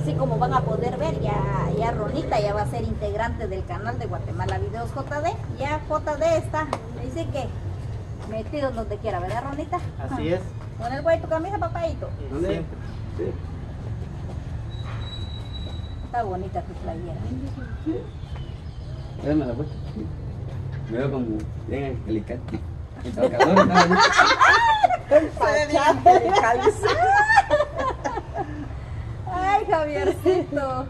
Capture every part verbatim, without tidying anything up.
así como van a poder ver, ya, ya Ronita ya va a ser integrante del canal de Guatemala Videos J D. Ya J D está, dice que metido donde quiera, ¿verdad, Ronita? Así es. Con el güey tu camisa, papadito. Siempre. Sí. Está bonita tu playera. Dame la vuelta. Me veo como bien alicate. El tocador estaba ahí. Ay, Javiercito.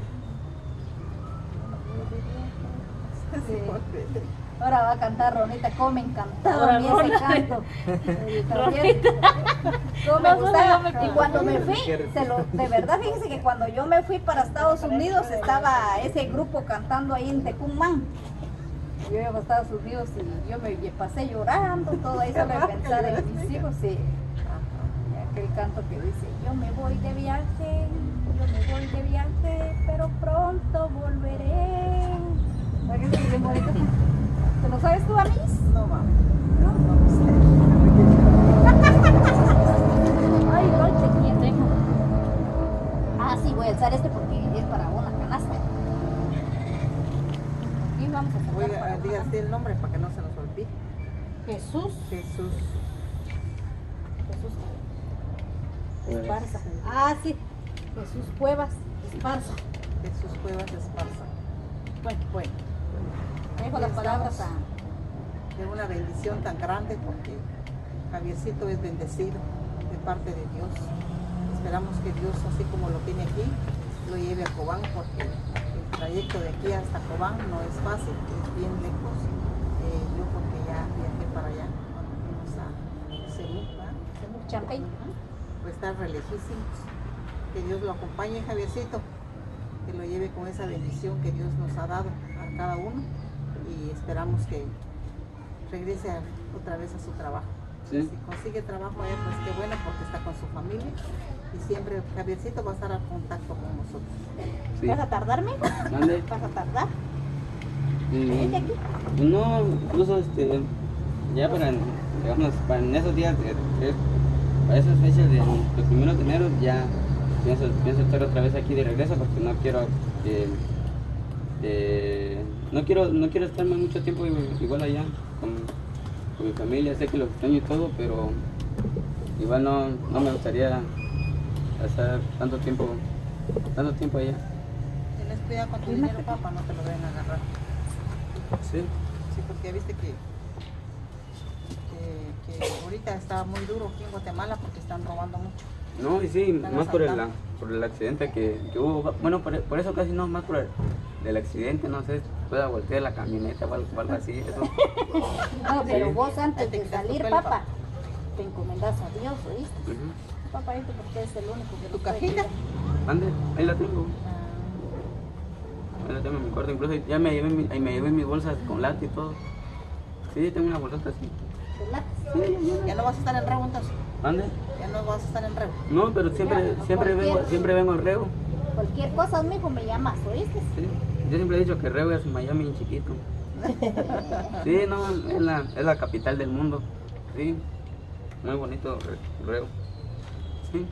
Sí. Ahora va a cantar Ronita, cómo me encantaba a mí ese canto. Ronita. Cómo me gustaba. Y cuando me fui, se lo, de verdad, fíjense que cuando yo me fui para Estados Unidos estaba ese grupo cantando ahí en Tecumán. Yo iba a Estados Unidos y yo me pasé llorando, todo eso de pensar en mis hijos. Sí. Y aquel canto que dice, yo me voy de viaje, yo me voy de viaje, pero pronto volveré. ¿Verdad que es bien bonito? ¿Te lo sabes tú, Amis? No, mamá. No, No sé. ay, no, te quiero. Ah, sí, voy a alzar este porque es para una canasta. Aquí vamos a sacar Oiga, para una dígase el nombre para que no se nos olvide. Jesús. Jesús. Jesús Esparza. Ah, sí. Jesús Cuevas Esparza. Jesús Cuevas Esparza. Bueno, bueno. Dejo las palabras a... Es una bendición tan grande porque Javiercito es bendecido de parte de Dios. Esperamos que Dios, así como lo tiene aquí, lo lleve a Cobán, porque el trayecto de aquí hasta Cobán no es fácil, es bien lejos. Eh, yo porque ya viajé para allá cuando fuimos a Cebú, ¿verdad? Champey. Pues estar lejísimos. Que Dios lo acompañe, Javiercito, que lo lleve con esa bendición que Dios nos ha dado a cada uno, y esperamos que regrese a- otra vez a su trabajo. Sí. Si consigue trabajo allá, pues qué bueno, porque está con su familia, y siempre Javiercito va a estar en contacto con nosotros. Sí. ¿Vas a tardarme? ¿Dónde? ¿Vas a tardar? Mm, ¿Vente aquí? No, incluso este, ya para, digamos, para en esos días, de, de- para esas fechas de los primeros de enero, ya pienso, pienso estar otra vez aquí de regreso, porque no quiero, eh, eh, no quiero, no quiero estarme mucho tiempo igual allá con, con mi familia. Sé que los extraño y todo, pero igual no, no me gustaría pasar tanto tiempo, tanto tiempo allá. Tienes cuidado con tu dinero, papá, no te lo vayan a agarrar. Sí. Sí, porque ya viste que, que, que ahorita está muy duro aquí en Guatemala porque están robando mucho. No, y sí, Están más por el, asaltando. por el accidente que, que hubo. Bueno, por, por eso casi no, más por el, el accidente, no sé, pueda voltear la camioneta o algo, o algo así. Eso. No, pero Sí. vos antes Te de quitas tu salir, pelo, papá, papá. te encomendás a Dios, ¿oíste? Ujú. Papá, esto porque es el único que ¿Tu nos puede cajita? cuidar. Ande, ahí la tengo. Ahí la tengo en mi cuarto, incluso ya me llevé, mi, ahí me llevé mis bolsas con lata y todo. Sí, tengo una bolsota así. ¿Verdad? Ya no vas a estar en rebo entonces. ¿Ande? Ya no vas a estar en rebo. No, pero siempre, Ya, siempre vengo, cualquier- siempre vengo al Reo. Cualquier cosa, mijo, me llamas, ¿oíste? Sí. Yo siempre he dicho que Reo es Miami en chiquito. Sí, no, es la, es la capital del mundo. Sí, muy bonito Re- Reo. Sí.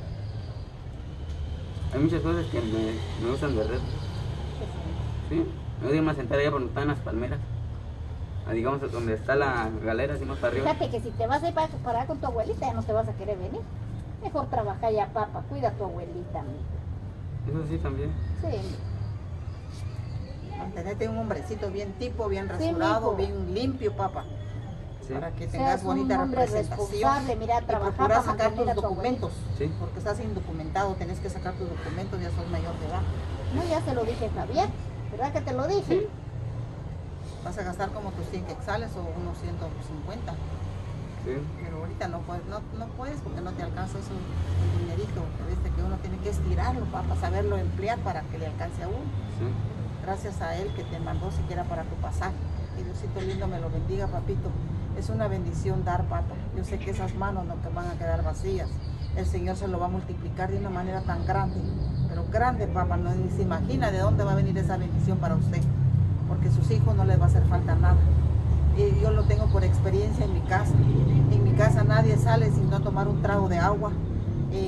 Hay muchas cosas que me, me gustan de Reo. Sí, me voy a irme a sentar allá por donde están las palmeras. Ah, digamos donde está la galera, así más para arriba. Fíjate que si te vas a ir para, para allá con tu abuelita, ya no te vas a querer venir. Mejor trabaja ya, papá, cuida a tu abuelita, mijo. Eso sí también. Sí, Mantenerte un hombrecito bien tipo, bien Sí, rasurado, mijo. bien limpio, papá. Sí. Para que seas tengas un bonita hombre representación. responsable, mira, Y trabajar procura para sacar mantener a tus tu abuelita. documentos. Sí. Porque estás indocumentado, tenés que sacar tus documentos, ya sos mayor de edad. No, ya se lo dije a Javier, ¿verdad que te lo dije? Vas a gastar como tus cien quetzales o unos ciento cincuenta. Sí. Pero ahorita no puedes, no, no puedes porque no te alcanza eso, el dinerito. Viste que uno tiene que estirarlo para saberlo emplear para que le alcance a uno. Sí. Gracias a él que te mandó siquiera para tu pasaje. Que Diosito lindo me lo bendiga, papito. Es una bendición dar, papá. Yo sé que esas manos no te van a quedar vacías. El Señor se lo va a multiplicar de una manera tan grande. Pero grande, papá, no ni se imagina de dónde va a venir esa bendición para usted. Porque a sus hijos no les va a hacer falta nada. Y yo lo tengo por experiencia en mi casa. En mi casa nadie sale sin no tomar un trago de agua. Eh,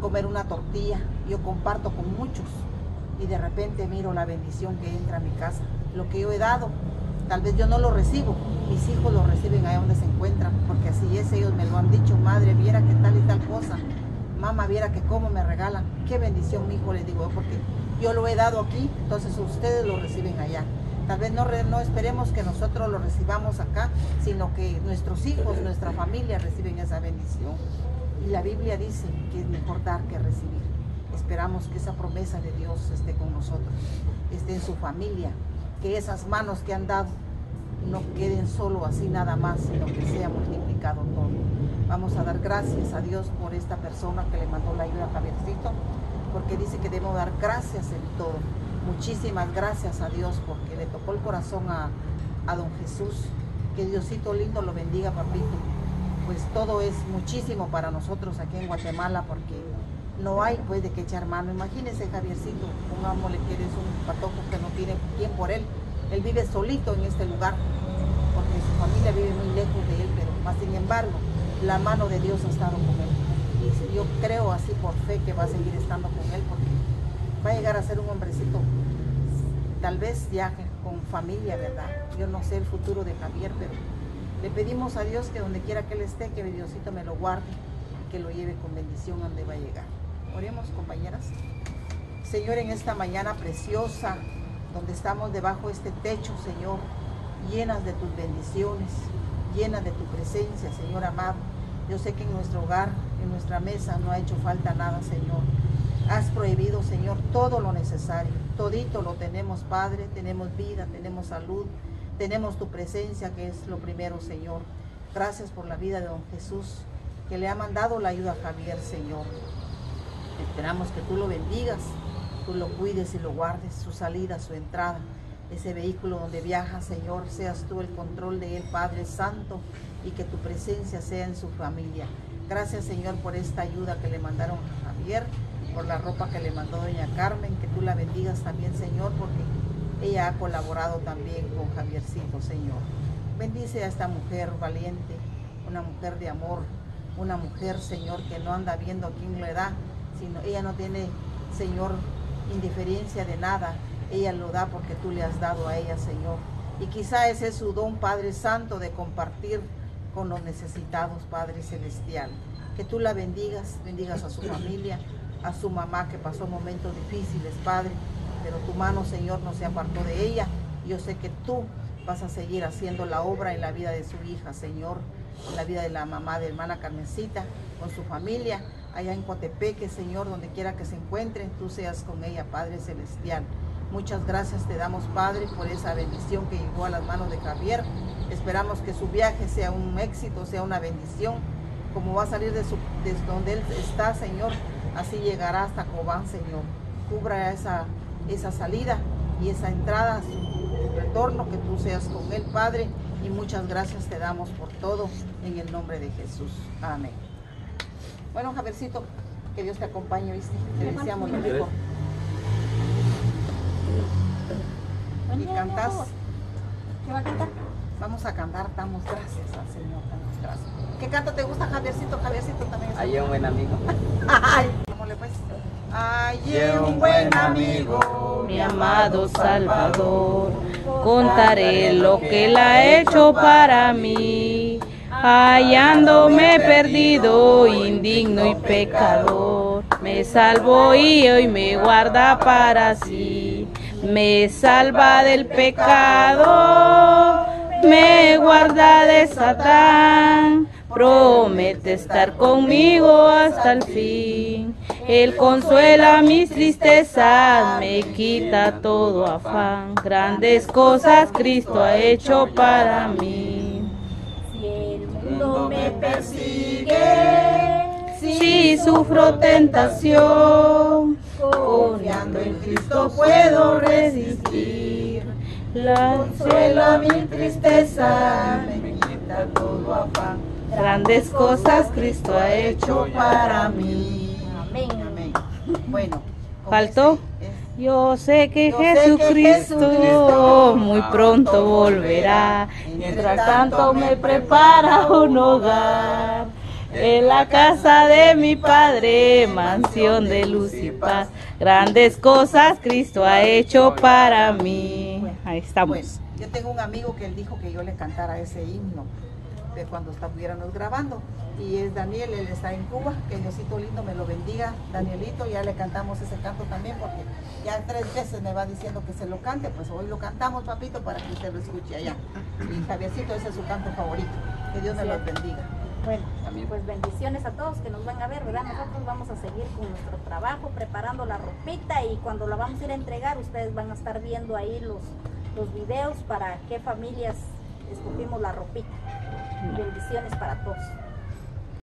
comer una tortilla, yo comparto con muchos y de repente miro la bendición que entra a mi casa. Lo que yo he dado, tal vez yo no lo recibo, mis hijos lo reciben allá donde se encuentran, porque así es, ellos me lo han dicho, madre, viera que tal y tal cosa, mamá, viera que cómo me regalan, qué bendición, mi hijo, les digo, porque yo lo he dado aquí, entonces ustedes lo reciben allá. Tal vez no, no esperemos que nosotros lo recibamos acá, sino que nuestros hijos, nuestra familia reciben esa bendición. Y la Biblia dice que es mejor dar que recibir. Esperamos que esa promesa de Dios esté con nosotros, esté en su familia, que esas manos que han dado no queden solo así nada más, sino que sea multiplicado todo. Vamos a dar gracias a Dios por esta persona que le mandó la ayuda a Javiercito, porque dice que debemos dar gracias en todo. Muchísimas gracias a Dios porque le tocó el corazón a, a don Jesús. Que Diosito lindo lo bendiga, papito. Pues todo es muchísimo para nosotros aquí en Guatemala porque no hay pues de qué echar mano. Imagínense, Javiercito, pongámosle que eres un patojo que no tiene quien por él. Él vive solito en este lugar porque su familia vive muy lejos de él, pero más sin embargo la mano de Dios ha estado con él. Y yo creo así por fe que va a seguir estando con él porque va a llegar a ser un hombrecito, tal vez ya con familia, ¿verdad? Yo no sé el futuro de Javier, pero le pedimos a Dios que donde quiera que él esté, que Diosito me lo guarde, que lo lleve con bendición a donde va a llegar. Oremos, compañeras. Señor, en esta mañana preciosa, donde estamos debajo de este techo, Señor, llenas de tus bendiciones, llenas de tu presencia, Señor amado. Yo sé que en nuestro hogar, en nuestra mesa, no ha hecho falta nada, Señor. Has prohibido, Señor, todo lo necesario. Todito lo tenemos, Padre. Tenemos vida, tenemos salud, tenemos tu presencia, que es lo primero, Señor. Gracias por la vida de don Jesús, que le ha mandado la ayuda a Javier, Señor. Esperamos que tú lo bendigas, tú lo cuides y lo guardes, su salida, su entrada. Ese vehículo donde viaja, Señor, seas tú el control de él, Padre Santo, y que tu presencia sea en su familia. Gracias, Señor, por esta ayuda que le mandaron a Javier, por la ropa que le mandó doña Carmen, que tú la bendigas también, Señor, porque ella ha colaborado también con Javiercito, Señor. Bendice a esta mujer valiente, una mujer de amor, una mujer, Señor, que no anda viendo a quién le da, sino ella no tiene, Señor, indiferencia de nada. Ella lo da porque tú le has dado a ella, Señor. Y quizá ese es su don, Padre Santo, de compartir con los necesitados, Padre Celestial. Que tú la bendigas, bendigas a su familia, a su mamá que pasó momentos difíciles, Padre, pero tu mano, Señor, no se apartó de ella. Yo sé que tú vas a seguir haciendo la obra en la vida de su hija, Señor, en la vida de la mamá de hermana Carmencita, con su familia, allá en Coatepeque, Señor, donde quiera que se encuentren, tú seas con ella, Padre Celestial. Muchas gracias te damos, Padre, por esa bendición que llegó a las manos de Javier. Esperamos que su viaje sea un éxito, sea una bendición, como va a salir de, su, de donde él está, Señor, así llegará hasta Cobán, Señor. Cubra esa, esa salida y esa entrada, su retorno, que tú seas con él, Padre, y muchas gracias te damos por todo, en el nombre de Jesús. Amén. Bueno, Javiercito, que Dios te acompañe, ¿viste? Te deseamos lo mejor. Y cantas. ¿Qué va a cantar? Vamos a cantar, damos gracias al Señor, damos gracias. ¿Qué canto te gusta, Javiercito? Javiercito también es Hay un buen amigo. Ay, vámonos pues. Hay un buen amigo, mi amado Salvador, contaré lo que él ha hecho para mí, hallándome perdido, indigno y pecador, me salvó y hoy me guarda para sí, me salva del pecado, me guarda de Satán, promete estar conmigo hasta el fin. Él consuela mis tristezas, me quita todo afán. Grandes cosas Cristo ha hecho para mí. Si el mundo me persigue, Si sufro tentación, confiando en Cristo puedo resistir. la Consuela mi tristeza, me quita todo afán. grandes cosas Cristo ha hecho para mí. Amén. Amén. Bueno, con ¿Faltó? ese es- Yo sé que Yo sé que Jesucristo Jesucristo muy pronto volverá. Mientras tanto me prepara un hogar. En la casa de mi Padre, mansión de luz y paz, grandes cosas Cristo ha hecho para mí. Ahí estamos. Bueno, yo tengo un amigo que él dijo que yo le cantara ese himno de cuando estuviéramos grabando, y es Daniel, él está en Cuba, que Diosito lindo me lo bendiga. Danielito, ya le cantamos ese canto también, porque ya tres veces me va diciendo que se lo cante, pues hoy lo cantamos, papito, para que usted lo escuche allá. Y Javiercito, ese es su canto favorito. Que Dios me los bendiga. Bueno, pues bendiciones a todos que nos van a ver, ¿verdad? Nosotros vamos a seguir con nuestro trabajo, preparando la ropita, y cuando la vamos a ir a entregar, ustedes van a estar viendo ahí los, los videos para qué familias escogimos la ropita. Bendiciones para todos.